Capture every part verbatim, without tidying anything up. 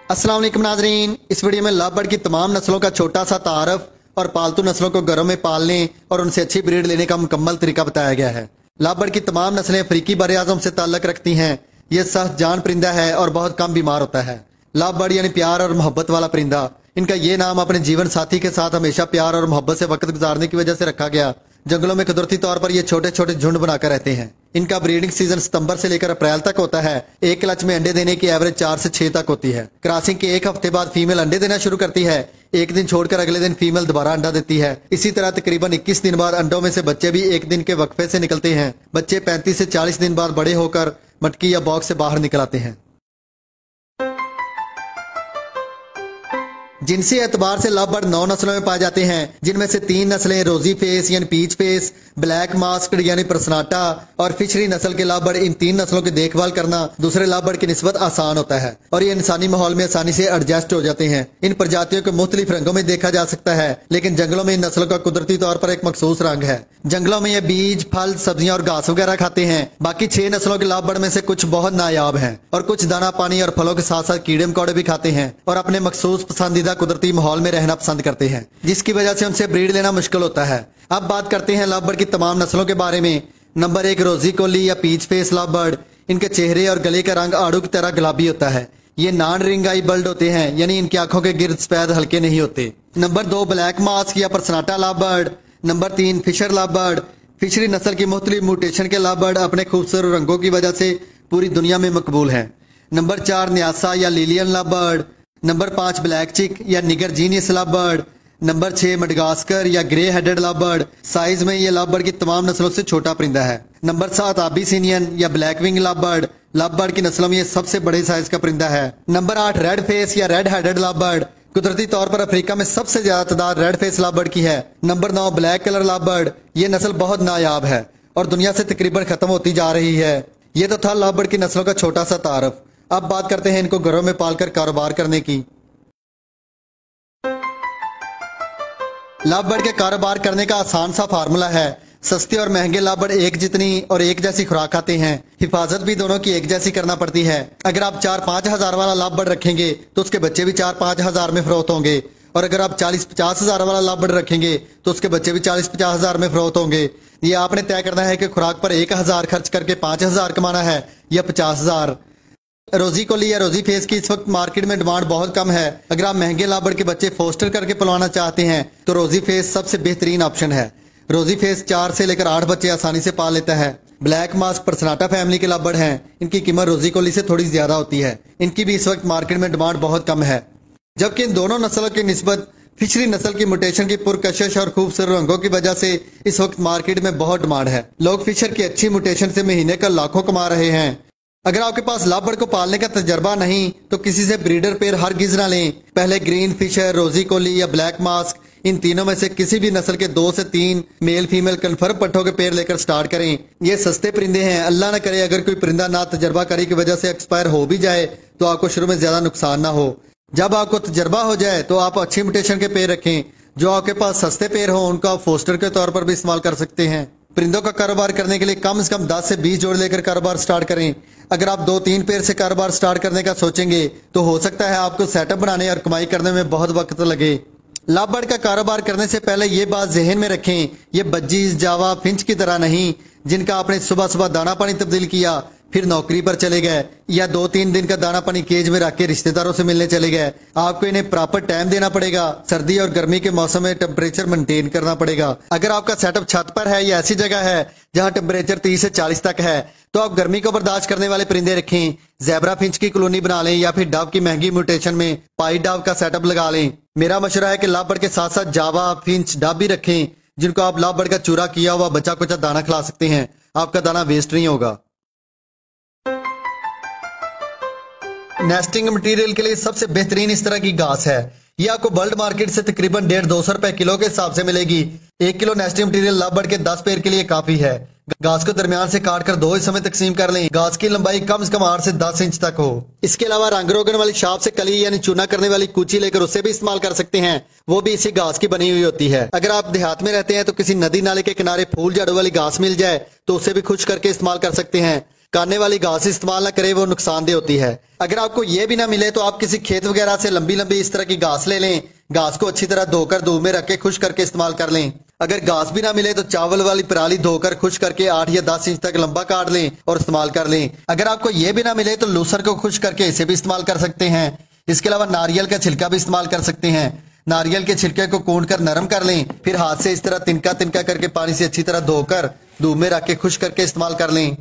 अस्सलाम वालेकुम नाजरीन, इस वीडियो में लव बर्ड की तमाम नस्लों का छोटा सा तारफ और पालतू नस्लों को घरों में पालने और उनसे अच्छी ब्रीड लेने का मुकम्मल तरीका बताया गया है। लव बर्ड की तमाम नस्लें अफ्रीकी बर आज़म से ताल्लुक रखती हैं। यह सख्त जान परिंदा है और बहुत कम बीमार होता है। लव बर्ड यानी प्यार और मोहब्बत वाला परिंदा। इनका ये नाम अपने जीवन साथी के साथ हमेशा प्यार और मोहब्बत से वक्त गुजारने की वजह से रखा गया। जंगलों में कुदरती तौर पर ये छोटे छोटे झुंड बनाकर रहते हैं। इनका ब्रीडिंग सीजन सितंबर से लेकर अप्रैल तक होता है। एक क्लच में अंडे देने की एवरेज चार से छह तक होती है। क्रॉसिंग के एक हफ्ते बाद फीमेल अंडे देना शुरू करती है। एक दिन छोड़कर अगले दिन फीमेल दोबारा अंडा देती है। इसी तरह तकरीबन इक्कीस दिन बाद अंडों में से बच्चे भी एक दिन के वक्फे से निकलते हैं। बच्चे पैंतीस से चालीस दिन बाद बड़े होकर मटकी या बॉक्स से बाहर निकल आते हैं। जिनसी एतबार से लव बर्ड नौ नस्लों में पाए जाते हैं, जिनमें से तीन नस्लें रोजी फेस यानी पीच फेस, ब्लैक मास्क्ड यानी परसनाटा और फिशरी नस्ल के लव बर्ड। इन तीन नस्लों की देखभाल करना दूसरे लव बर्ड की निस्बत आसान होता है और ये इंसानी माहौल में आसानी से एडजस्ट हो जाते हैं। इन प्रजातियों को मुख्तलिफ रंगों में देखा जा सकता है, लेकिन जंगलों में इन नस्लों का कुदरती तौर पर एक मखसूस रंग है। जंगलों में ये बीज, फल, सब्जियां और घास वगैरह खाते हैं। बाकी छह नस्लों के लव बर्ड में से कुछ बहुत नायाब हैं और कुछ दाना पानी और फलों के साथ साथ कीड़े मकोड़े भी खाते हैं और अपने मखसूस पसंदीदा कुदरती माहौल में रहना पसंद करते हैं, जिसकी वजह से उनसे ब्रीड लेना मुश्किल होता है। अब बात करते हैं लव बर्ड की तमाम नस्लों के बारे में। नंबर एक, रोजी कोली या पीच फेस लव बर्ड। इनके चेहरे और गले का रंग आड़ू की तरह गुलाबी होता है। ये नॉन रिंग आई बर्ड होते हैं, यानी इनकी आंखों के गिर्द सफेद हल्के नहीं होते। नंबर दो, ब्लैक मास्क या परसनाटा लव बर्ड। नंबर तीन, फिशर लव बर्ड। फिशरी नस्ल की मुख्तलिफ म्यूटेशन के लव बर्ड अपने खूबसूरत रंगों की वजह से पूरी दुनिया में मकबूल हैं। नंबर चार, न्यासा या लिलियन लव बर्ड। नंबर पाँच, ब्लैक चिक या nigrigenis love bird. Number छह, मडगास्कर या grey headed love bird. Size में ये लव बर्ड की तमाम नस्लों से छोटा परिंदा है। नंबर सात, आबिसिनियन या black wing love bird. Love bird की नस्लों में ये सबसे बड़े साइज का परिंदा है। नंबर आठ, रेड फेस या रेड हेडेड लव बर्ड। कुदरती तौर पर अफ्रीका में सबसे ज्यादा तादाद रेड फेस लव बर्ड की है। नंबर नौ, ब्लैक कलर लव बर्ड। ये नस्ल बहुत नायाब है और दुनिया से तकरीबन खत्म होती जा रही है। ये तो था लव बर्ड की नस्लों का छोटा सा तारफ। अब बात करते हैं इनको घरों में पालकर कारोबार करने की। लव बर्ड के कारोबार करने का आसान सा फार्मूला है। सस्ते और महंगे लव बर्ड एक जितनी और एक जैसी खुराक खाते हैं। हिफाजत भी दोनों की एक जैसी करना पड़ती है। अगर आप चार पाँच हजार वाला लव बर्ड रखेंगे तो उसके बच्चे भी चार पाँच हजार में फरोख्त होंगे, और अगर आप चालीस पचास हजार वाला लव बर्ड रखेंगे तो उसके बच्चे भी चालीस पचास हजार में फरोख्त होंगे। ये आपने तय करना है कि खुराक पर एक हजार खर्च करके पांच हजार कमाना है या पचास हजार। रोजी कोली या रोजी फेस की इस वक्त मार्केट में डिमांड बहुत कम है। अगर आप महंगे लव बर्ड के बच्चे फोस्टर करके पलवाना चाहते हैं तो रोजी फेस सबसे बेहतरीन ऑप्शन है। रोजी फेस चार से लेकर आठ बच्चे आसानी से पाल लेता है। ब्लैक मास्क परसनाटा फैमिली के लव बर्ड हैं। इनकी कीमत रोजी कोली से थोड़ी ज्यादा होती है। इनकी भी इस वक्त मार्केट में डिमांड बहुत कम है, जबकि इन दोनों नस्लों की निस्बत फिशरी नस्ल की म्यूटेशन की पुरकशिश और खूबसूरत रंगों की वजह से इस वक्त मार्केट में बहुत डिमांड है। लोग फिशर की अच्छी म्यूटेशन से महीने का लाखों कमा रहे हैं। अगर आपके पास लव बर्ड को पालने का तजर्बा नहीं तो किसी से ब्रीडर पेयर हरगिज ना लें। पहले ग्रीन फिशर, रोजी कोली या ब्लैक मास्क, इन तीनों में से किसी भी नस्ल के दो से तीन मेल फीमेल कन्फर्म पट्टों के पेयर लेकर स्टार्ट करें। ये सस्ते परिंदे हैं। अल्लाह न करे अगर कोई परिंदा ना तजर्बा करी की वजह से एक्सपायर हो भी जाए तो आपको शुरू में ज्यादा नुकसान ना हो। जब आपको तजर्बा हो जाए तो आप अच्छी म्यूटेशन के पेयर रखें। जो आपके पास सस्ते पेयर हो उनको आप फोस्टर के तौर पर भी इस्तेमाल कर सकते हैं। परिंदों का कारोबार करने के लिए कम से कम दस से बीस जोड़ लेकर कारोबार स्टार्ट करें। अगर आप दो तीन पेड़ से कारोबार स्टार्ट करने का सोचेंगे तो हो सकता है आपको सेटअप बनाने और कमाई करने में बहुत वक्त लगे। लव बर्ड का कारोबार करने से पहले ये बात जहन में रखें, ये बज्जीज, जावा, फिंच की तरह नहीं जिनका आपने सुबह सुबह दाना पानी तब्दील किया फिर नौकरी पर चले गए या दो तीन दिन का दाना पानी केज में रख के रिश्तेदारों से मिलने चले गए। आपको इन्हें प्रॉपर टाइम देना पड़ेगा। सर्दी और गर्मी के मौसम में टेम्परेचर मेंटेन करना पड़ेगा। अगर आपका सेटअप छत पर है या ऐसी जगह है जहां टेम्परेचर तीस से चालीस तक है तो आप गर्मी को बर्दाश्त करने वाले परिंदे रखें। ज़ेब्रा फिंच की कॉलोनी बना लें या फिर डव की महंगी म्यूटेशन में पाई डव का सेटअप लगा लें। मेरा मशवरा है कि लव बर्ड के साथ साथ जावा, फिंच, डव भी रखें जिनको आप लव बर्ड का चूरा किया हुआ बच्चा कुचा दाना खिला सकते हैं। आपका दाना वेस्ट नहीं होगा। नेस्टिंग मटेरियल के लिए सबसे बेहतरीन इस तरह की घास है। ये आपको वर्ल्ड मार्केट से तकरीबन डेढ़ दो सौ रुपए किलो के हिसाब से मिलेगी। एक kilo nesting material love bird के दस पेड़ के लिए काफी है। घास को दरमियान से काट कर दो हिस्सों में तकसीम कर लें। घास की लंबाई कम से कम आठ से दस इंच तक हो। इसके अलावा रंग रोगन वाली शाप से कली यानी चूना करने वाली कूची लेकर उससे भी इस्तेमाल कर सकते हैं। वो भी इसी घास की बनी हुई होती है। अगर आप देहात में रहते हैं तो किसी नदी नाले के किनारे फूल झाड़ू वाली घास मिल जाए तो उसे भी खुश करके इस्तेमाल कर सकते हैं। काटने वाली घास इस्तेमाल ना करें, वो नुकसानदेह होती है। अगर आपको ये भी ना मिले तो आप किसी खेत वगैरह से लंबी लंबी इस तरह की घास ले लें। घास को अच्छी तरह धोकर धूप में रख के खुश करके इस्तेमाल कर लें। अगर घास भी ना मिले तो चावल वाली पराली धोकर खुश करके आठ या दस इंच तक लंबा काट लें और इस्तेमाल कर लें। अगर आपको ये भी ना मिले तो लूसर को खुश करके इसे भी इस्तेमाल कर सकते हैं। इसके अलावा नारियल का छिलका भी इस्तेमाल कर सकते हैं। नारियल के छिलके को कूट कर नरम कर लें, फिर हाथ से इस तरह तिनका तिनका करके पानी से अच्छी तरह धोकर धूप में रख के खुश करके इस्तेमाल कर लें।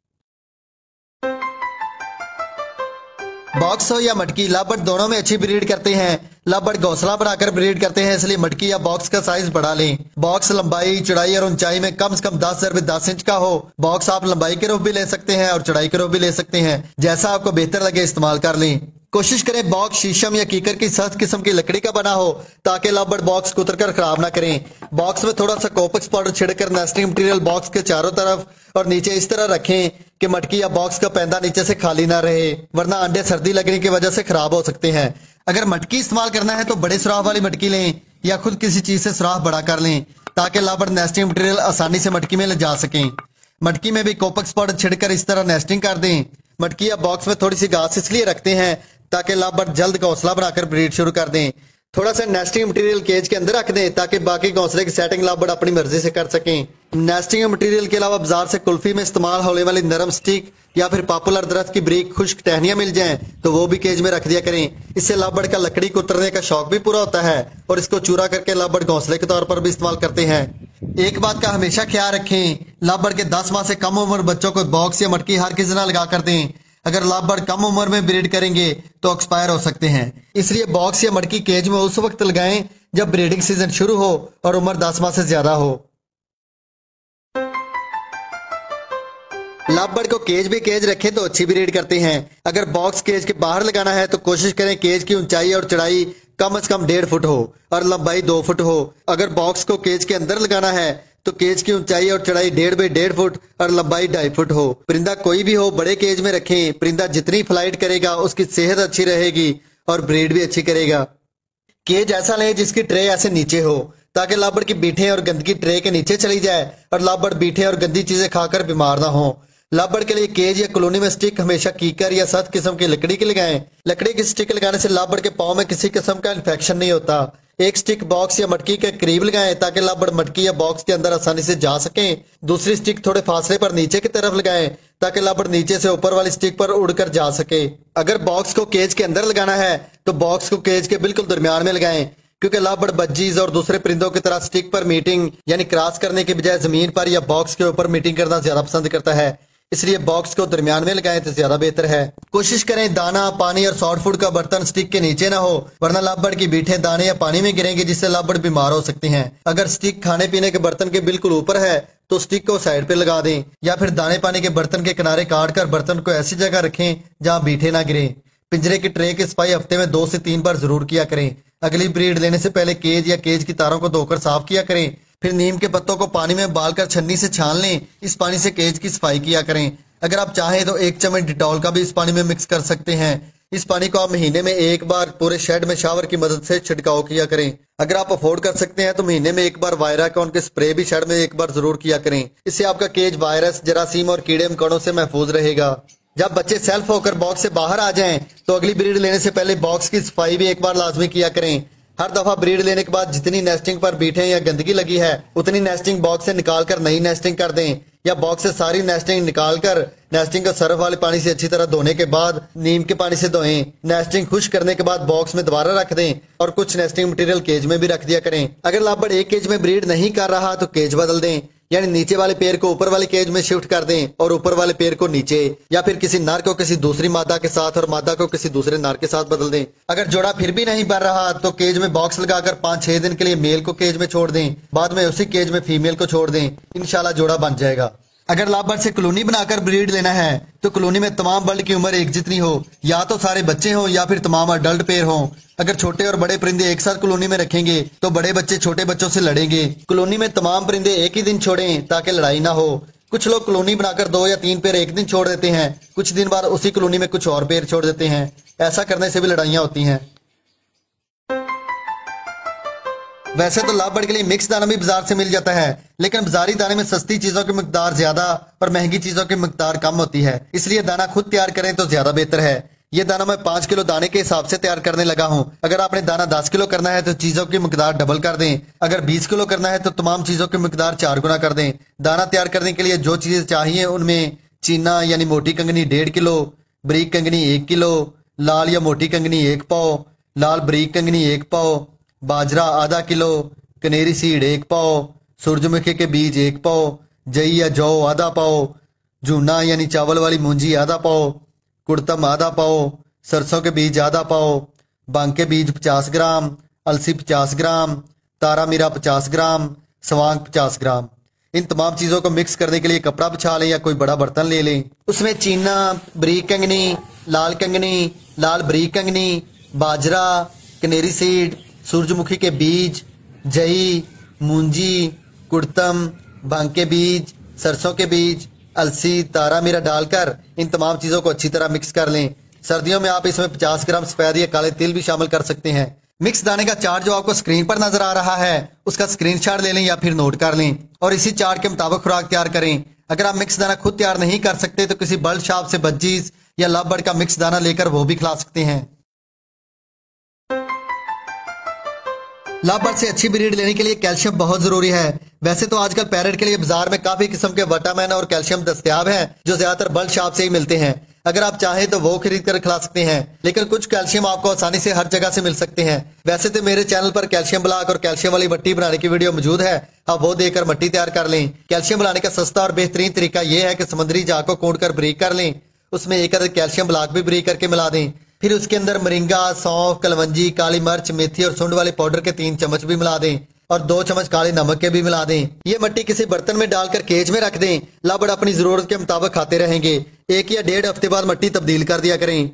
बॉक्स हो या मटकी, लाभबर्ड दोनों में अच्छी ब्रीड करते हैं। लाभबर्ड घोंसला बनाकर ब्रीड करते हैं, इसलिए मटकी या बॉक्स का साइज बढ़ा लें। बॉक्स लंबाई, चौड़ाई और ऊंचाई में कम से कम दस से दस इंच का हो। बॉक्स आप लंबाई के रूप भी ले सकते हैं और चौड़ाई के रूप भी ले सकते हैं, जैसा आपको बेहतर लगे इस्तेमाल कर लें। कोशिश करें बॉक्स शीशम या कीकर की सख्त किस्म की लकड़ी का बना हो, ताकि लाभबर्ड बॉक्स कुतर कर खराब ना करें। बॉक्स में थोड़ा सा कोपेक्स पाउडर छिड़कर नेस्टिंग मटेरियल बॉक्स के चारों तरफ और नीचे इस तरह रखें कि मटकी या बॉक्स का पैंदा नीचे से खाली ना रहे, वरना अंडे सर्दी लगने की वजह से खराब हो सकते हैं। अगर मटकी इस्तेमाल करना है तो बड़े सुराख वाली मटकी लें या खुद किसी चीज से सुराख बड़ा कर लें, ताकि लाभबर्ड नेस्टिंग मटेरियल आसानी से मटकी में ले जा सकें। मटकी में भी कोपेक्स पाउडर छिड़कर इस तरह नेस्टिंग कर दें। मटकी या बॉक्स में थोड़ी सी घास इसलिए रखते हैं ताकि लाभबर्ड जल्द घोंसला बनाकर ब्रीड शुरू कर दें। थोड़ा सा नेस्टिंग मटेरियल केज के अंदर रख दें ताकि बाकी घोंसले की सेटिंग लाभबर्ड अपनी मर्जी से कर सकें। नेस्टिंग मटेरियल के अलावा बाजार से कुल्फी में इस्तेमाल होने वाली नरम स्टिक या फिर पॉपुलर दरख्त की ब्रीक खुश्क टहनियां मिल जाएं तो वो भी केज में रख दिया करें। इससे लाभबर्ड का लकड़ी को उतरने का शौक भी पूरा होता है और इसको चूरा करके लाभबर्ड घोंसले के तौर पर भी इस्तेमाल करते हैं। एक बात का हमेशा ख्याल रखें, लाभबर्ड के दस माह से कम उम्र बच्चों को बॉक्स या मटकी हर किसी ना लगा कर दें। अगर लाभबर्ड कम उम्र में ब्रीड करेंगे तो एक्सपायर हो सकते हैं, इसलिए बॉक्स या मटकी केज में उस वक्त लगाएं जब ब्रीडिंग सीजन शुरू हो और उम्र दस माह से ज्यादा हो। लाभबर्ड को केज भी केज रखें तो अच्छी ब्रीड करते हैं। अगर बॉक्स केज के बाहर लगाना है तो कोशिश करें केज की ऊंचाई और चौड़ाई कम से कम डेढ़ फुट हो और लंबाई दो फुट हो। अगर बॉक्स को केज के अंदर लगाना है तो केज की ऊंचाई और चौड़ाई डेढ़ बाई डेढ़ फुट और लंबाई ढाई फुट हो। परिंदा कोई भी हो बड़े केज में रखें। परिंदा जितनी फ्लाइट करेगा उसकी सेहत अच्छी रहेगी और ब्रीड भी अच्छी करेगा। केज ऐसा लें जिसकी ट्रे ऐसे नीचे हो, ताकि लाभबर्ड की बीठें और गंदगी ट्रे के नीचे चली जाए और लाभबर्ड बीठें और गंदी चीजें खाकर बीमार ना हो। लाभबर्ड के लिए केज या कॉलोनी में स्टिक हमेशा कीकर या सख्त किस्म की लकड़ी की लगाएं। लकड़ी की स्टिक लगाने से लाभबर्ड के पाँव में किसी किस्म का इन्फेक्शन नहीं होता। एक स्टिक बॉक्स या मटकी के करीब लगाएं ताकि लाभबर्ड मटकी या बॉक्स के अंदर आसानी से जा सकें। दूसरी स्टिक थोड़े फासले पर नीचे की तरफ लगाएं ताकि लाभबर्ड नीचे से ऊपर वाली स्टिक पर उड़कर जा सके। अगर बॉक्स को केज के अंदर लगाना है तो बॉक्स को केज के बिल्कुल दरमियान में लगाएं, क्योंकि लाभबर्ड बज्जीज और दूसरे परिंदों की तरह स्टिक पर मीटिंग यानी क्रॉस करने के बजाय जमीन पर या बॉक्स के ऊपर मीटिंग करना ज्यादा पसंद करता है, इसलिए बॉक्स को दरमियान में लगाएं तो ज्यादा बेहतर है। कोशिश करें दाना, पानी और सॉफ्ट फूड का बर्तन स्टिक के नीचे ना हो, वरना लाभबर्ड की बीठें दाने या पानी में गिरेंगे जिससे लाभबर्ड बीमार हो सकते हैं। अगर स्टिक खाने पीने के बर्तन के बिल्कुल ऊपर है तो स्टिक को साइड पे लगा दें, या फिर दाने पानी के बर्तन के किनारे काट कर बर्तन को ऐसी जगह रखें जहाँ बीठे ना गिरें। पिंजरे की ट्रे की सफाई हफ्ते में दो से तीन बार जरूर किया करें। अगली ब्रीड लेने से पहले केज या केज की तारों को धोकर साफ किया करें। फिर नीम के पत्तों को पानी में उबालकर छन्नी से छान लें। इस पानी से केज की सफाई किया करें। अगर आप चाहें तो एक चम्मच डिटॉल का भी इस पानी में मिक्स कर सकते हैं। इस पानी को आप महीने में एक बार पूरे शेड में शावर की मदद से छिड़काव किया करें। अगर आप अफोर्ड कर सकते हैं तो महीने में एक बार वायरा कॉन के स्प्रे भी शेड में एक बार जरूर किया करें। इससे आपका केज वायरस, जरासीम और कीड़े मकोड़ों से महफूज रहेगा। जब बच्चे सेल्फ होकर बॉक्स से बाहर आ जाएं तो अगली ब्रीड लेने से पहले बॉक्स की सफाई भी एक बार लाजमी किया करें। हर दफा ब्रीड लेने के बाद जितनी नेस्टिंग पर बीठें या गंदगी लगी है उतनी नेस्टिंग बॉक्स से निकाल कर नई नेस्टिंग कर दें, या बॉक्स से सारी नेस्टिंग निकाल कर नेस्टिंग को सर्फ वाले पानी से अच्छी तरह धोने के बाद नीम के पानी से धोएं। नेस्टिंग खुश करने के बाद बॉक्स में दोबारा रख दें और कुछ नेस्टिंग मटेरियल केज में भी रख दिया करें। अगर लाभबर्ड एक केज में ब्रीड नहीं कर रहा तो केज बदल दें, यानी नीचे वाले पेड़ को ऊपर वाले केज में शिफ्ट कर दें और ऊपर वाले पेड़ को नीचे, या फिर किसी नर को किसी दूसरी मादा के साथ और मादा को किसी दूसरे नर के साथ बदल दें। अगर जोड़ा फिर भी नहीं बढ़ रहा तो केज में बॉक्स लगाकर पाँच छह दिन के लिए मेल को केज में छोड़ दें, बाद में उसी केज में फीमेल को छोड़ दें। इंशाल्लाह जोड़ा बन जाएगा। अगर लाभबर्ड से कॉलोनी बनाकर ब्रीड लेना है तो कॉलोनी में तमाम बर्ड की उम्र एक जितनी हो, या तो सारे बच्चे हों या फिर तमाम अडल्ट पेयर हों। अगर छोटे और बड़े परिंदे एक साथ कॉलोनी में रखेंगे तो बड़े बच्चे छोटे बच्चों से लड़ेंगे। कॉलोनी में तमाम परिंदे एक ही दिन छोड़ें ताकि लड़ाई ना हो। कुछ लोग कॉलोनी बनाकर दो या तीन पेयर एक दिन छोड़ देते हैं, कुछ दिन बाद उसी कॉलोनी में कुछ और पेयर छोड़ देते हैं। ऐसा करने से भी लड़ाइयाँ होती हैं। वैसे तो लाभ बढ़ के लिए मिक्स दाना भी बाजार से मिल जाता है, लेकिन बाजारी दाने में सस्ती चीजों की मिकदार ज्यादा और महंगी चीजों की मिकदार कम होती है, इसलिए दाना खुद तैयार करें तो ज्यादा बेहतर है। ये दाना मैं पांच किलो दाने के हिसाब से तैयार करने लगा हूँ। अगर आपने दाना दस किलो करना है तो चीजों की मिकदार डबल कर दें। अगर बीस किलो करना है तो तमाम चीजों की मिकदार चार गुना कर दें। दाना तैयार करने के लिए जो चीजें चाहिए उनमें चीना यानी मोटी कंगनी डेढ़ किलो, बारीक कंगनी एक किलो, लाल या मोटी कंगनी एक पाव, लाल बारीक कंगनी एक पाव, बाजरा आधा किलो, कनेरी सीड एक पाव, सूरजमुखी के बीज एक पाव, जई या जौ आधा पाव, जूना यानी चावल वाली मूंजी आधा पाव, कुड़तम आधा पाव, सरसों के बीज आधा पाव, भांग के बीज पचास ग्राम, अलसी पचास ग्राम, तारा मीरा पचास ग्राम, सवांग पचास ग्राम। इन तमाम चीजों को मिक्स करने के लिए कपड़ा बिछा लें या कोई बड़ा बर्तन ले लें। उसमें चीना, बारीक कंगनी, लाल कंगनी, लाल बारीक कंगनी, बाजरा, कनेरी सीड, सूरजमुखी के बीज, जई, मूंजी, कुड़तम, भांग के बीज, सरसों के बीज, अलसी, तारा मीरा डालकर इन तमाम चीजों को अच्छी तरह मिक्स कर लें। सर्दियों में आप इसमें पचास ग्राम सफेद या काले तिल भी शामिल कर सकते हैं। मिक्स दाने का चार्ट जो आपको स्क्रीन पर नजर आ रहा है उसका स्क्रीनशॉट ले लें या फिर नोट कर लें और इसी चार्ट के मुताबिक खुराक तैयार करें। अगर आप मिक्स दाना खुद तैयार नहीं कर सकते तो किसी बल्ड शॉप से बज्जीज या लाभ बढ़ का मिक्स दाना लेकर वो भी खिला सकते हैं। लाभ बढ़ से अच्छी ब्रीड लेने के लिए कैल्शियम बहुत जरूरी है। वैसे तो आजकल पैरेट के लिए बाजार में काफी किस्म के विटामिन और कैल्शियम दस्तयाब हैं जो ज्यादातर बल्ड शॉप से ही मिलते हैं। अगर आप चाहें तो वो खरीद कर खिला सकते हैं, लेकिन कुछ कैल्शियम आपको आसानी से हर जगह से मिल सकते हैं। वैसे तो मेरे चैनल पर कैल्शियम ब्लॉक और कैल्शियम वाली मट्टी बनाने की वीडियो मौजूद है, आप वो देकर मट्टी तैयार कर लें। कैल्शियम बनाने का सस्ता और बेहतरीन तरीका यह है कि समुद्री झाग को कूट कर ब्रीक कर लें, उसमें एक अदर कैल्शियम ब्लॉक भी ब्रीक करके मिला दें। फिर उसके अंदर मोरिंगा, सौंफ, कलवंजी, काली मिर्च, मेथी और सुंड वाले पाउडर के तीन चम्मच भी मिला दें और दो चम्मच काले नमक के भी मिला दें। ये मट्टी किसी बर्तन में डालकर केज में रख दें। लाभ अपनी जरूरत के मुताबिक खाते रहेंगे। एक या डेढ़ हफ्ते बाद मट्टी तब्दील कर दिया करें।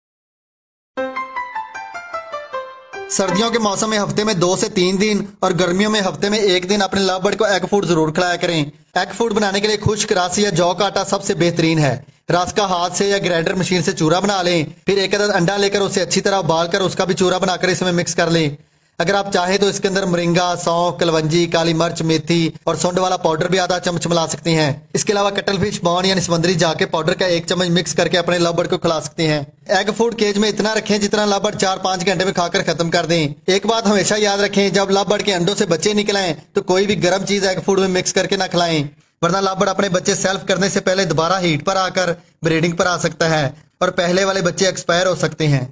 सर्दियों के मौसम में हफ्ते में दो से तीन दिन और गर्मियों में हफ्ते में एक दिन अपने लाभ बर्ड को एग फूड जरूर खिलाया करें। एग फूड बनाने के लिए खुश्क रास या जौ का आटा सबसे बेहतरीन है। रास का हाथ से या ग्राइंडर मशीन से चूरा बना लें, फिर एक अदद अंडा लेकर उसे अच्छी तरह उबाल कर उसका भी चूरा बनाकर इसमें मिक्स कर लें। अगर आप चाहें तो इसके अंदर मोरिंगा, सौंफ, कलवंजी, काली मिर्च, मेथी और सुंड वाला पाउडर भी आधा चम्मच मिला सकते हैं। इसके अलावा कटल फिश बॉन यानी समुद्री झाग के पाउडर का एक चम्मच मिक्स करके अपने लव बर्ड को खिला सकते हैं। एग फूड केज में इतना रखें जितना लव बर्ड चार पांच घंटे में खाकर खत्म कर दें। एक बात हमेशा याद रखें, जब लव बर्ड के अंडों से बच्चे निकलें तो कोई भी गर्म चीज एग फूड में मिक्स करके ना खिलाएं, वरना लव बर्ड अपने बच्चे सेल्फ करने से पहले दोबारा हीट पर आकर ब्रीडिंग पर आ सकता है और पहले वाले बच्चे एक्सपायर हो सकते हैं।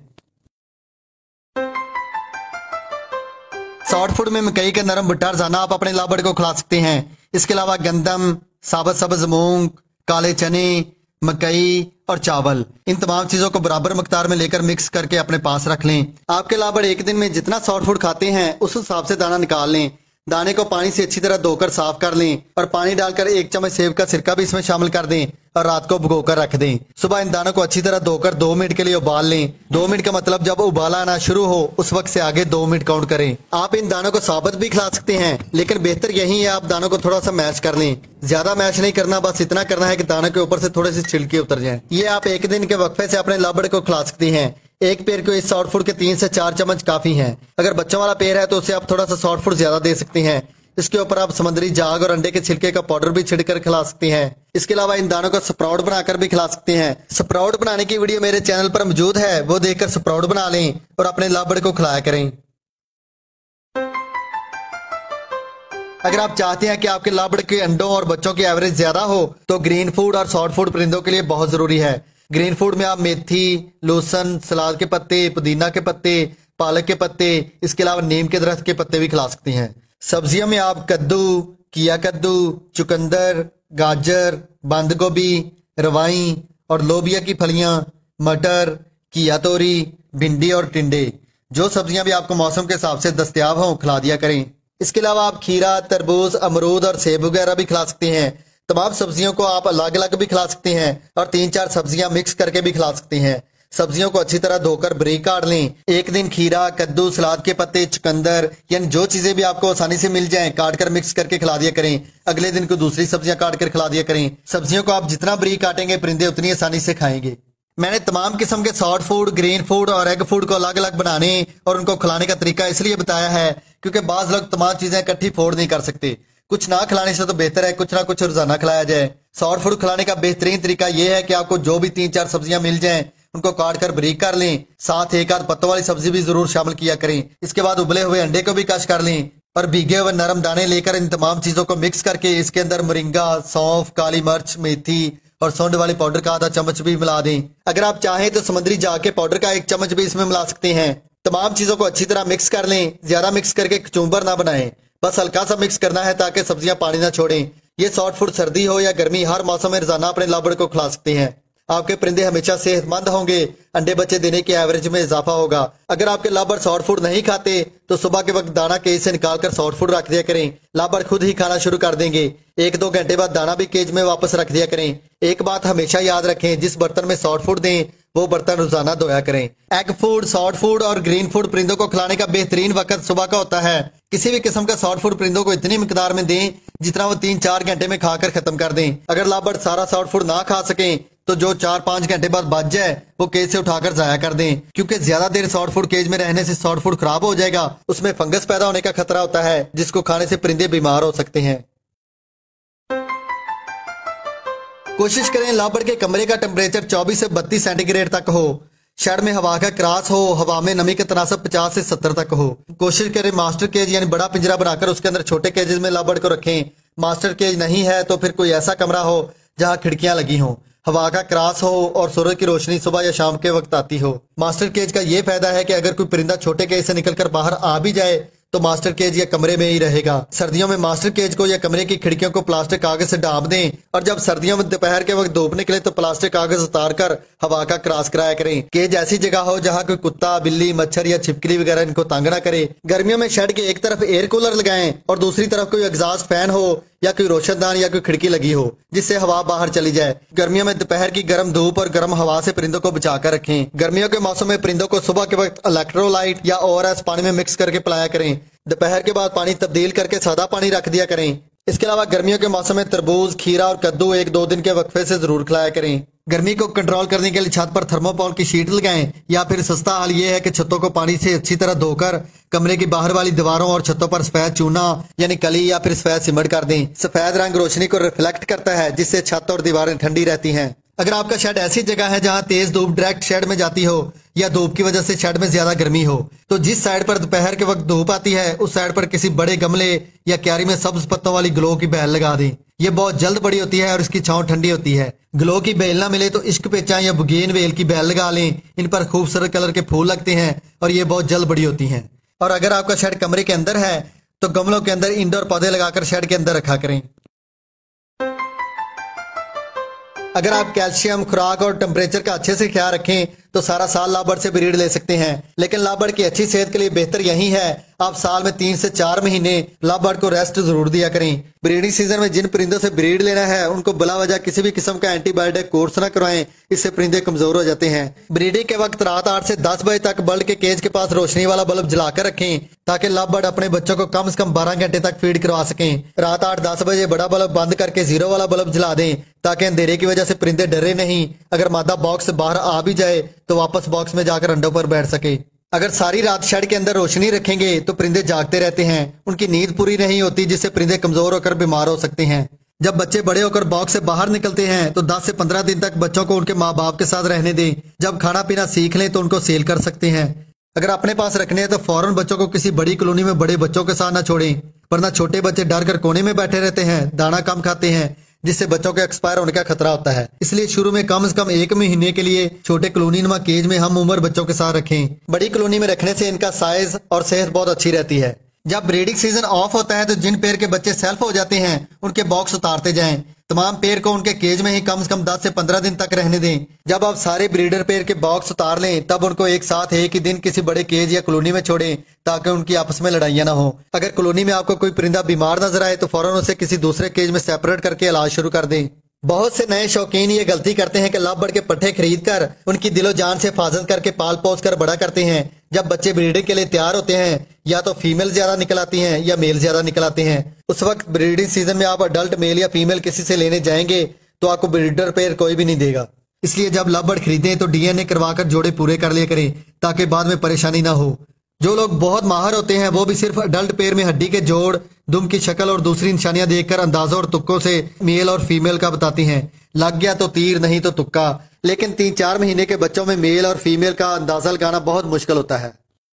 सॉफ्ट फूड में मकई का नरम भुट्टा रोजाना आप अपने लाभ बर्ड को खिला सकते हैं। इसके अलावा गंदम, साबुत सब्ज मूंग, काले चने, मकई और चावल, इन तमाम चीजों को बराबर मकदार में लेकर मिक्स करके अपने पास रख लें। आपके लाभ बर्ड एक दिन में जितना सॉफ्ट फूड खाते हैं उस हिसाब से दाना निकाल लें। दाने को पानी से अच्छी तरह धोकर साफ कर लें और पानी डालकर एक चम्मच सेब का सिरका भी इसमें शामिल कर दें और रात को भिगोकर रख दें। सुबह इन दानों को अच्छी तरह धोकर दो मिनट के लिए उबाल लें। दो मिनट का मतलब जब उबाला आना शुरू हो उस वक्त से आगे दो मिनट काउंट करें। आप इन दानों को साबुत भी खिला सकते हैं, लेकिन बेहतर यही है आप दानों को थोड़ा सा मैश कर लें। ज्यादा मैश नहीं करना, बस इतना करना है कि दानों के ऊपर से थोड़े से छिलके उतर जाएं। ये आप एक दिन के वक्फे से अपने लाभ बर्ड को खिला सकते हैं। एक पेड़ को इस सॉफ्ट फूड के तीन से चार चम्मच काफी है। अगर बच्चों वाला पेड़ है तो उसे आप थोड़ा सा सॉफ्ट फूड ज्यादा दे सकते हैं। इसके ऊपर आप समुद्री झाग और अंडे के छिलके का पाउडर भी छिड़कर खिला सकते हैं। इसके अलावा इन दानों को स्प्राउट बनाकर भी खिला सकते हैं। स्प्राउट बनाने की वीडियो मेरे चैनल पर मौजूद है, वो देखकर स्प्राउट बना लें और अपने लाभ बर्ड को खिलाया करें। अगर आप चाहते हैं कि आपके लाभ बर्ड के अंडों और बच्चों की एवरेज ज्यादा हो तो ग्रीन फूड और सॉफ्ट फूड परिंदों के लिए बहुत जरूरी है। ग्रीन फूड में आप मेथी, लहसुन, सलाद के पत्ते, पुदीना के पत्ते, पालक के पत्ते, इसके अलावा नीम के दरख्त के पत्ते भी खिला सकते हैं। सब्जियों में आप कद्दू, किया कद्दू, चुकंदर, गाजर, बंद गोभी, रवाई और लोबिया की फलियां, मटर, किया तोरी, भिंडी और टिंडे, जो सब्जियां भी आपको मौसम के हिसाब से दस्तयाब हों खिला दिया करें। इसके अलावा आप खीरा, तरबूज, अमरूद और सेब वगैरह भी खिला सकते हैं। तमाम सब्जियों को आप अलग अलग भी खिला सकते हैं और तीन चार सब्जियां मिक्स करके भी खिला सकते हैं। सब्जियों को अच्छी तरह धोकर ब्रीक काट लें। एक दिन खीरा, कद्दू, सलाद के पत्ते, चुकंदर यानी जो चीजें भी आपको आसानी से मिल जाएं काट कर मिक्स करके खिला दिया करें। अगले दिन को दूसरी सब्जियां काट कर खिला दिया करें। सब्जियों को आप जितना ब्रीक काटेंगे परिंदे उतनी आसानी से खाएंगे। मैंने तमाम किस्म के सॉफ्ट फूड, ग्रीन फूड और एग फूड को अलग अलग बनाने और उनको खिलाने का तरीका इसलिए बताया है क्योंकि बाज लोग तमाम चीजें इकट्ठी फोड़ नहीं कर सकते। कुछ ना खिलाने से तो बेहतर है कुछ ना कुछ रोजाना खिलाया जाए। सॉफ्ट फूड खिलाने का बेहतरीन तरीका यह है कि आपको जो भी तीन चार सब्जियां मिल जाएं उनको काट कर बारीक कर लें, साथ एक आध पत्तों वाली सब्जी भी जरूर शामिल किया करें। इसके बाद उबले हुए अंडे को भी कश कर लें और भीगे हुए नरम दाने लेकर इन तमाम चीजों को मिक्स करके इसके अंदर मोरिंगा, सौंफ, काली मिर्च, मेथी और सौंड वाली पाउडर का आधा चम्मच भी मिला दें। अगर आप चाहें तो समुद्री जाग के पाउडर का एक चम्मच भी इसमें मिला सकते हैं। तमाम चीजों को अच्छी तरह मिक्स कर लें, ज्यादा मिक्स करके कचूम्बर ना बनाएं, बस हल्का सा मिक्स करना है ताकि सब्जियां पानी ना छोड़ें। ये सॉफ्ट फूड सर्दी हो या गर्मी हर मौसम में रोजाना अपने लाबड़ को खिला सकते हैं। आपके परिंदे हमेशा सेहतमंद होंगे, अंडे बच्चे देने के एवरेज में इजाफा होगा। अगर आपके लाबड़ सॉफ्ट फूड नहीं खाते तो सुबह के वक्त दाना केज से निकालकर सॉफ्ट फूड रख दिया करें, लाबड़ खुद ही खाना शुरू कर देंगे। एक दो घंटे बाद दाना भी केज में वापस रख दिया करें। एक बात हमेशा याद रखें, जिस बर्तन में सॉफ्ट फूड दें वो बर्तन रोजाना धोया करें। एग फूड, सॉफ्ट फूड और ग्रीन फूड परिंदों को खिलाने का बेहतरीन वक्त सुबह का होता है। किसी भी किस्म का सॉफ्ट फूड परिंदों को इतनी मिकदार में दें जितना वो तीन चार घंटे में खाकर खत्म कर दें। अगर लाबड़ सारा सॉफ्ट फूड ना खा सकें तो जो चार पांच घंटे बाद बच जाए वो केज से उठाकर जाया कर दें, क्योंकि ज्यादा देर सॉफ्ट फूड केज में रहने से सॉफ्ट फूड खराब हो जाएगा, उसमें फंगस पैदा होने का खतरा होता है जिसको खाने से परिंदे बीमार हो सकते हैं। कोशिश करें लाबड़ के कमरे का टेम्परेचर चौबीस से बत्तीस सेंटीग्रेड तक हो। शेड में हवा का क्रॉस हो, हवा में नमी का तनासब पचास से सत्तर तक हो। कोशिश करें मास्टर केज यानी बड़ा पिंजरा बनाकर उसके अंदर छोटे केजेस में लाबड़ को रखें। मास्टर केज नहीं है तो फिर कोई ऐसा कमरा हो जहां खिड़कियां लगी हों, हवा का क्रॉस हो और सूरज की रोशनी सुबह या शाम के वक्त आती हो। मास्टर केज का यह फायदा है कि अगर कोई परिंदा छोटे केज से निकलकर बाहर आ भी जाए तो मास्टर केज या कमरे में ही रहेगा। सर्दियों में मास्टर केज को या कमरे की खिड़कियों को प्लास्टिक कागज से ढांप दें और जब सर्दियों में दोपहर के वक्त धूप निकले तो प्लास्टिक कागज उतार कर हवा का क्रॉस कराया करें। केज ऐसी जगह हो जहां कोई कुत्ता, बिल्ली, मच्छर या छिपकली वगैरह इनको तंग ना करे। गर्मियों में शेड के एक तरफ एयर कूलर लगाएं और दूसरी तरफ कोई एग्जॉस्ट फैन हो या कोई रोशनदान या कोई खिड़की लगी हो जिससे हवा बाहर चली जाए। गर्मियों में दोपहर की गर्म धूप और गर्म हवा से परिंदों को बचाकर रखें। गर्मियों के मौसम में परिंदों को सुबह के वक्त इलेक्ट्रोलाइट या ओआरएस पानी में मिक्स करके पिलाया करें। दोपहर के बाद पानी तब्दील करके सादा पानी रख दिया करें। इसके अलावा गर्मियों के मौसम में तरबूज, खीरा और कद्दू एक दो दिन के वक्फे से जरूर खिलाया करें। गर्मी को कंट्रोल करने के लिए छत पर थर्मोपॉल की शीट लगाएं या फिर सस्ता हल ये है कि छतों को पानी से अच्छी तरह धोकर कमरे की बाहर वाली दीवारों और छतों पर सफेद चूना यानी कली या फिर सफेद सीमेंट कर दें। सफेद रंग रोशनी को रिफ्लेक्ट करता है जिससे छत और दीवारें ठंडी रहती हैं। अगर आपका शेड ऐसी जगह है जहां तेज धूप डायरेक्ट शेड में जाती हो या धूप की वजह से शेड में ज्यादा गर्मी हो तो जिस साइड पर दोपहर के वक्त धूप आती है उस साइड पर किसी बड़े गमले या क्यारी में सब्ज पत्तों वाली ग्लो की बेल लगा दें। ये बहुत जल्द बड़ी होती है और इसकी छांव ठंडी होती है। ग्लो की बेल ना मिले तो इश्क पेचा या बुगेन वेल की बेल लगा लें। इन पर खूबसूरत कलर के फूल लगते हैं और ये बहुत जल्द बड़ी होती हैं। और अगर आपका शेड कमरे के अंदर है तो गमलों के अंदर इंडोर पौधे लगाकर शेड के अंदर रखा करें। अगर आप कैल्शियम, खुराक और टेम्परेचर का अच्छे से ख्याल रखें तो सारा साल लाबड़ से ब्रीड ले सकते हैं। लेकिन लाबड़ की अच्छी सेहत के लिए बेहतर यही है आप साल में तीन से चार महीने लाबड़ को रेस्ट जरूर दिया करें। ब्रीडिंग सीजन में जिन परिंदों से ब्रीड लेना है उनको बिला वजह किसी भी किस्म का एंटीबायोटिक कोर्स न करवाएं, इससे परिंदे कमजोर हो जाते हैं। ब्रीडिंग के वक्त रात आठ से दस बजे तक बल्ब के केज के पास रोशनी वाला बल्ब जलाकर रखें ताकि लाबड़ अपने बच्चों को कम से कम बारह घंटे तक फीड करवा सकें। रात आठ दस बजे बड़ा बल्ब बंद करके जीरो वाला बल्ब जला दें ताकि अंधेरे की वजह से परिंदे डरे नहीं। अगर मादा बॉक्स से बाहर आ भी जाए तो वापस बॉक्स में जाकर अंडों पर बैठ सके। अगर सारी रात शेड के अंदर रोशनी रखेंगे तो परिंदे जागते रहते हैं, उनकी नींद पूरी नहीं होती जिससे परिंदे कमजोर होकर बीमार हो सकते हैं। जब बच्चे बड़े होकर बॉक्स से बाहर निकलते हैं तो दस से पंद्रह दिन तक बच्चों को उनके माँ बाप के साथ रहने दें। जब खाना पीना सीख लें तो उनको सेल कर सकते हैं। अगर अपने पास रखने हैं तो फौरन बच्चों को किसी बड़ी कॉलोनी में बड़े बच्चों के साथ न छोड़ें, वरना छोटे बच्चे डर कर कोने में बैठे रहते हैं, दाना कम खाते हैं जिससे बच्चों के एक्सपायर होने का खतरा होता है। इसलिए शुरू में कम से कम एक महीने के लिए छोटे कॉलोनी नुमा केज में हम उम्र बच्चों के साथ रखें। बड़ी कॉलोनी में रखने से इनका साइज और सेहत बहुत अच्छी रहती है। जब ब्रीडिंग सीजन ऑफ होता है तो जिन पेड़ के बच्चे सेल्फ हो जाते हैं उनके बॉक्स उतारते जाएं। तमाम पेड़ को उनके केज में ही कम से कम दस से पंद्रह दिन तक रहने दें। जब आप सारे ब्रीडर पेड़ के बॉक्स उतार लें तब उनको एक साथ एक ही दिन किसी बड़े केज या कॉलोनी में छोड़ें ताकि उनकी आपस में लड़ाइयां ना हो। अगर कॉलोनी में आपको कोई परिंदा बीमार नजर आए तो फौरन उसे किसी दूसरे केज में सेपरेट करके इलाज शुरू कर दें। बहुत से नए शौकीन ये गलती करते हैं कि लाबड़ के पट्टे खरीद कर उनकी दिलो जान से हिफाजत करके पाल पोस कर बड़ा करते हैं। जब बच्चे ब्रीडिंग के लिए तैयार होते हैं या तो फीमेल ज्यादा निकल आती हैं या मेल ज्यादा निकल आते हैं। उस वक्त ब्रीडिंग सीजन में आप अडल्ट मेल या फीमेल किसी से लेने जाएंगे तो आपको ब्रीडर पेयर कोई भी नहीं देगा। इसलिए जब लाबड़ खरीदें तो डीएनए करवा कर जोड़े पूरे कर लिया करें ताकि बाद में परेशानी ना हो। जो लोग बहुत माहिर होते हैं वो भी सिर्फ अडल्ट पेयर में हड्डी के जोड़, दुम की शक्ल और दूसरी निशानियां देखकर अंदाजों और तुक्कों से मेल और फीमेल का बताती हैं। लग गया तो तीर, नहीं तो तुक्का। लेकिन तीन चार महीने के बच्चों में मेल और फीमेल का अंदाजा लगाना बहुत मुश्किल होता है।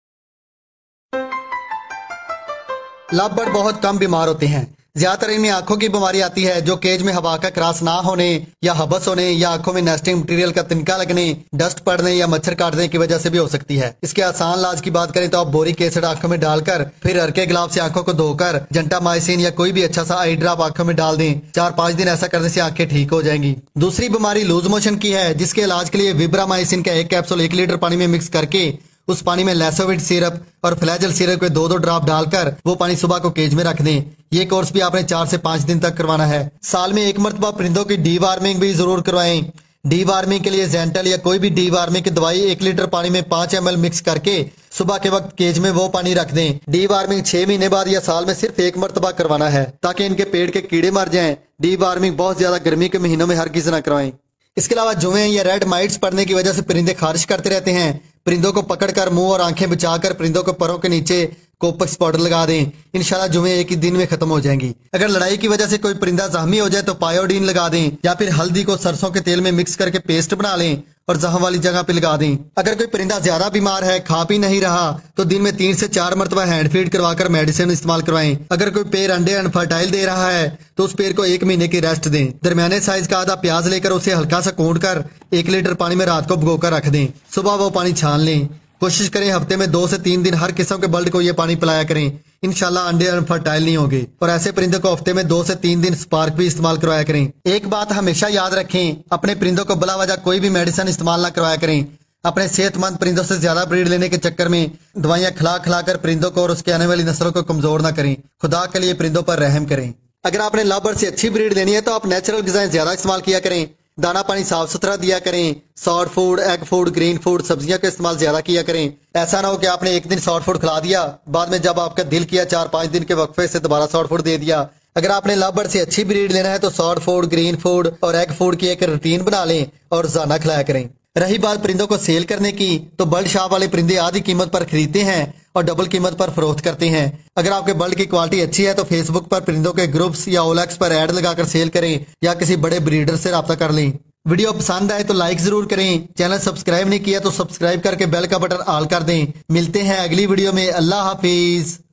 लव बर्ड बहुत कम बीमार होते हैं। ज्यादातर इनमें आंखों की बीमारी आती है जो केज में हवा का क्रॉस ना होने या हबस होने या आंखों में नेस्टिंग मटेरियल का तिनका लगने, डस्ट पड़ने या मच्छर काटने की वजह से भी हो सकती है। इसके आसान इलाज की बात करें तो आप बोरिक एसिड आंखों में डालकर फिर हल्के ग्लाव से आंखों को धोकर जेंटामाइसिन या कोई भी अच्छा सा आई ड्रॉप आंखों में डाल दें। चार पांच दिन ऐसा करने से आंखें ठीक हो जाएंगी। दूसरी बीमारी लूज मोशन की है, जिसके इलाज के लिए विब्रामाइसिन का एक कैप्सूल एक लीटर पानी में मिक्स करके उस पानी में लैसोविट सिरप और फ्लैजल सिरप के दो दो ड्रॉप डालकर वो पानी सुबह को केज में रख दें। ये कोर्स भी आपने चार से पांच दिन तक करवाना है। साल में एक मरतबा परिंदों की डी वार्मिंग भी जरूर करवाएं। डी वार्मिंग के लिए जेंटल या कोई भी डी वार्मिंग की दवाई एक लीटर पानी में पांच एम एल मिक्स करके सुबह के वक्त केज में वो पानी रख दें। डी वार्मिंग छह महीने बाद या साल में सिर्फ एक मरतबा करवाना है ताकि इनके पेड़ के कीड़े मर जाएं। डी वार्मिंग बहुत ज्यादा गर्मी के महीनों में हर किसी न करवाएं। इसके अलावा जुएं या रेड माइट्स पड़ने की वजह से परिंदे खारिश करते रहते हैं। परिंदों को पकड़कर मुंह और आंखें बचाकर परिंदों को परों के नीचे कोपक्स पाउडर लगा दें। इंशाल्लाह जुएं एक ही दिन में खत्म हो जाएंगी। अगर लड़ाई की वजह से कोई परिंदा जख्मी हो जाए तो पायोडीन लगा दें या फिर हल्दी को सरसों के तेल में मिक्स करके पेस्ट बना लें और जख्म वाली जगह पे लगा दें। अगर कोई परिंदा ज्यादा बीमार है, खा पी नहीं रहा, तो दिन में तीन से चार मरतबा हैंड फीड करवाकर मेडिसिन इस्तेमाल करवाएं। अगर कोई पेड़ अंडे अनफर्टाइल दे रहा है तो उस पेड़ को एक महीने की रेस्ट दें। दरमियाने साइज का आधा प्याज लेकर उसे हल्का सा कूट कर एक लीटर पानी में रात को भिगोकर रख दें। सुबह वो पानी छान लें। कोशिश करें हफ्ते में दो से तीन दिन हर किस्म के बर्ड को ये पानी पिलाया करें। इंशाल्लाह अंडे अनफर्टाइल नहीं होंगे। और ऐसे परिंदों को हफ्ते में दो से तीन दिन स्पार्क भी इस्तेमाल करवाया करें। एक बात हमेशा याद रखें, अपने परिंदों को बिला वजह कोई भी मेडिसिन इस्तेमाल ना करवाया करें। अपने सेहतमंद परिंदों से ज्यादा ब्रीड लेने के चक्कर में दवाइयां खिला खिला कर परिंदों को और उसके आने वाली नस्लों को कमजोर ना करें। खुदा के लिए परिंदों पर रहम करें। अगर आपने लव बर्ड से अच्छी ब्रीड लेनी है तो आप नेचुरल ग़िज़ाएं ज्यादा इस्तेमाल किया करें। दाना पानी साफ सुथरा दिया करें। Soft food, egg food, green food, सब्जियों का इस्तेमाल ज्यादा किया करें। ऐसा ना हो कि आपने एक दिन सॉफ्ट फूड खिला दिया, बाद में जब आपका दिल किया चार पांच दिन के वक्फे से दोबारा सॉफ्ट फूड दे दिया। अगर आपने लव बर्ड से अच्छी ब्रीड लेना है तो सॉफ्ट फूड, ग्रीन फूड और एग फूड की एक रूटीन बना लें और रोजाना खिलाया करें। रही बात परिंदों को सेल करने की, तो बर्ड शॉप वाले परिंदे आधी कीमत पर खरीदते हैं और डबल कीमत पर फरोख्त करते हैं। अगर आपके बर्ड की क्वालिटी अच्छी है तो फेसबुक पर परिंदों के ग्रुप्स या ओलेक्स पर ऐड लगाकर सेल करें या किसी बड़े ब्रीडर से राब्ता कर लें। वीडियो पसंद आए तो लाइक जरूर करें। चैनल सब्सक्राइब नहीं किया तो सब्सक्राइब करके बेल का बटन ऑल कर दें। मिलते हैं अगली वीडियो में। अल्लाह हाफिज।